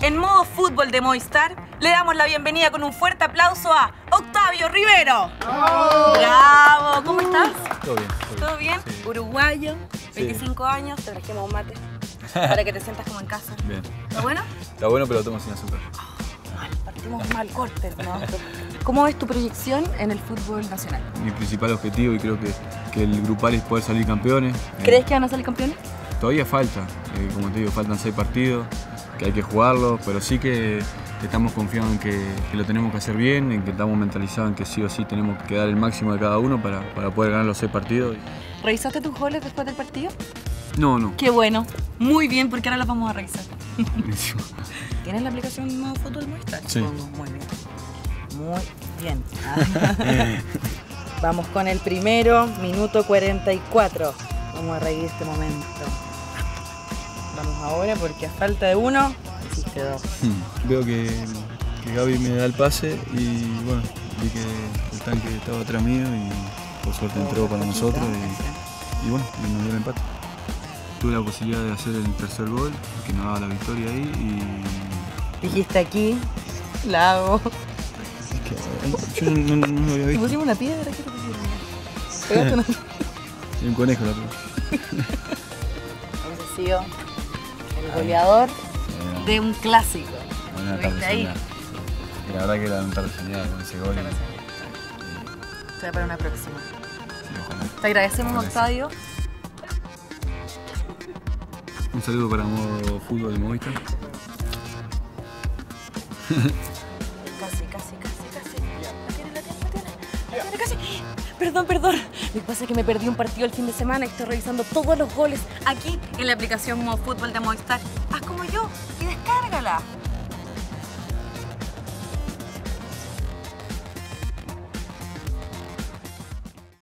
en modo fútbol de Movistar, le damos la bienvenida con un fuerte aplauso a Octavio Rivero. ¡Bravo! ¡Bravo! ¿Cómo estás? Todo bien. ¿Todo bien? Sí. Uruguayo, 25 Sí. años, te trajimos un mate para que te sientas como en casa. Bien. ¿Está bueno? Está bueno, pero lo tomo sin azúcar. Partimos mal corte, ¿no? ¿Cómo es tu proyección en el fútbol nacional? Mi principal objetivo, y creo que el grupal es poder salir campeones. ¿Crees que van a salir campeones? Todavía falta, como te digo, faltan 6 partidos, que hay que jugarlos, pero sí que estamos confiados en que lo tenemos que hacer bien, en que estamos mentalizados en que sí o sí tenemos que dar el máximo de cada uno para poder ganar los 6 partidos. ¿Revisaste tus goles después del partido? No. Qué bueno, muy bien, porque ahora los vamos a revisar. Buenísimo. ¿Tienes la aplicación Modo Fútbol Movistar? Sí. Muy bien. Muy bien. Vamos con el primero, minuto 44. Vamos a reír este momento. Vamos ahora porque a falta de uno, hiciste dos. Veo que Gaby me da el pase y bueno, vi que el tanque estaba atrás mío y por suerte entró para nosotros y bueno, nos dio el empate. Tuve la posibilidad de hacer el tercer gol, que nos daba la victoria ahí y... Dijiste aquí, la hago. Es que yo no lo había ¿Te visto. pusimos una piedra? ¿Qué te pusieron? ¿Pegaste una piedra? Hay un conejo la otra. Entonces sigo el goleador de un clásico. Una ¿Viste tarde ahí? soñada. Y la verdad que era una tarde soñada con ese gol. Será para una próxima. Y ojalá. Te agradecemos, Ojalá Octavio. Un saludo para Modo Fútbol de Movistar. Casi. La tiene, casi. Perdón. Lo que pasa es que me perdí un partido el fin de semana y estoy revisando todos los goles aquí en la aplicación Modo Fútbol de Movistar. Haz como yo y descárgala.